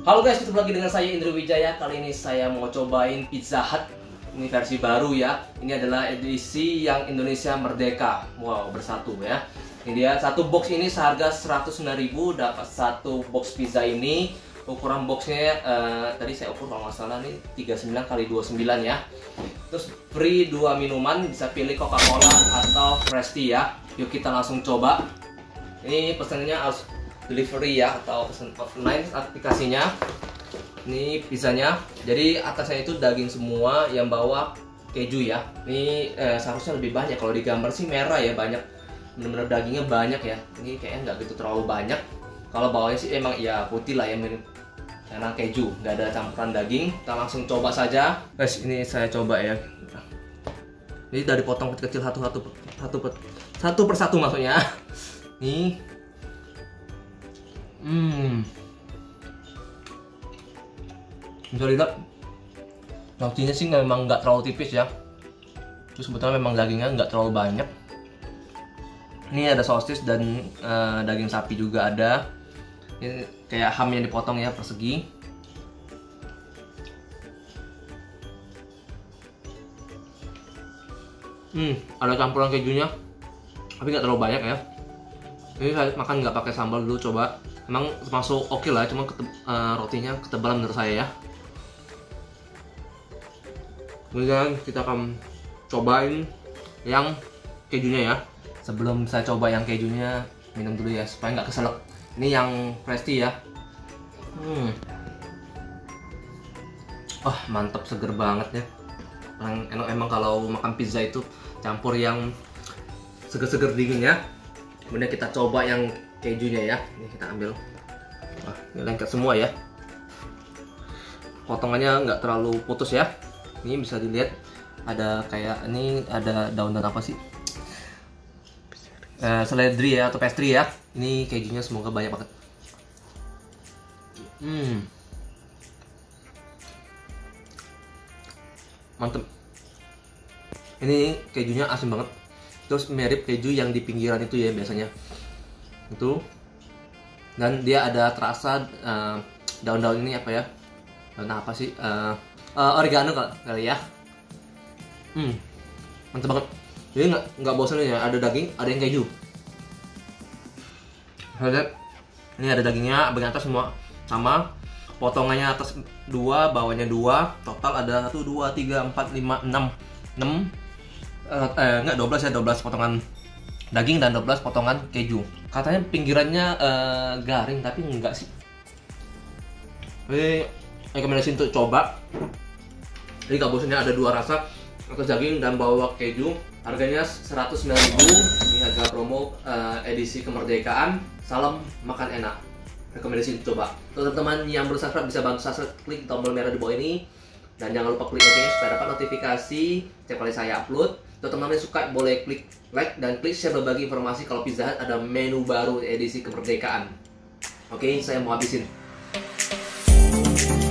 Halo guys, ketemu lagi dengan saya Indro Wijaya. Kali ini saya mau cobain Pizza Hut. Ini versi baru ya. Ini adalah edisi yang Indonesia Merdeka. Wow, bersatu ya. Ini dia, satu box ini seharga 109.000, dapat satu box pizza ini. Ukuran boxnya tadi saya ukur kalau nggak salah nih 39 x 29 ya. Terus free 2 minuman, bisa pilih Coca-Cola atau Fresh Tea ya. Yuk kita langsung coba. Ini pesannya harus delivery ya, atau pesan online aplikasinya. Ini pizzanya, jadi atasnya itu daging semua, yang bawah keju ya. Ini seharusnya lebih banyak, kalau di gambar sih merah ya, banyak, bener-bener dagingnya banyak ya. Ini kayaknya nggak gitu terlalu banyak. Kalau bawahnya sih emang ya putih lah ya, karena keju, nggak ada campuran daging. Kita langsung coba saja guys. Ini saya coba ya, ini dari potong kecil-kecil satu persatu maksudnya. Nih, bisa lihat rotinya sih memang nggak terlalu tipis ya. Terus sebetulnya memang dagingnya nggak terlalu banyak. Ini ada sosis dan daging sapi juga ada. Ini kayak ham yang dipotong ya, persegi. Ada campuran kejunya, tapi nggak terlalu banyak ya. Ini saya makan nggak pakai sambal dulu, coba. Emang termasuk oke lah, cuma rotinya ketebalan menurut saya ya. Kemudian kita akan cobain yang kejunya ya. Sebelum saya coba yang kejunya, minum dulu ya supaya nggak keselak. Ini yang Fresh Tea ya. Wah, mantap, seger banget ya. Enak emang kalau makan pizza itu campur yang seger-seger dingin ya. Kemudian kita coba yang kejunya ya. Ini kita ambil. Wah, ini lengket semua ya. Potongannya nggak terlalu putus ya. Ini bisa dilihat ada kayak, ini ada daun-daun apa sih? Seledri ya, atau pastry ya. Ini kejunya semoga banyak banget. Mantep. Ini kejunya asin banget. Terus mirip keju yang di pinggiran itu ya biasanya. Itu. Dan dia ada terasa daun-daun ini apa ya? Daun apa sih? Oregano kali ya. Mantap banget. Jadi nggak bosan ya, ada daging, ada yang keju. Lihat, ini ada dagingnya, bagian atas semua sama. Potongannya atas 2, bawahnya 2. Total ada 1, 2, 3, 4, 5, 6. 12 ya, 12 potongan daging dan 12 potongan keju. Katanya pinggirannya garing, tapi enggak sih. Ini rekomendasi untuk coba. Jadi nggak bosannya, ada 2 rasa, atas daging dan bawah keju. Harganya 109.000. Ini harga promo edisi kemerdekaan. Salam makan enak. Rekomendasi coba. Untuk teman-teman yang belum subscribe, bisa bantu subscribe, klik tombol merah di bawah ini. Dan jangan lupa klik loncengnya supaya dapat notifikasi setiap kali saya upload. Untuk teman-teman yang suka, boleh klik like dan klik share, berbagi informasi kalau Pizza Hut ada menu baru edisi kemerdekaan. Oke, saya mau habisin.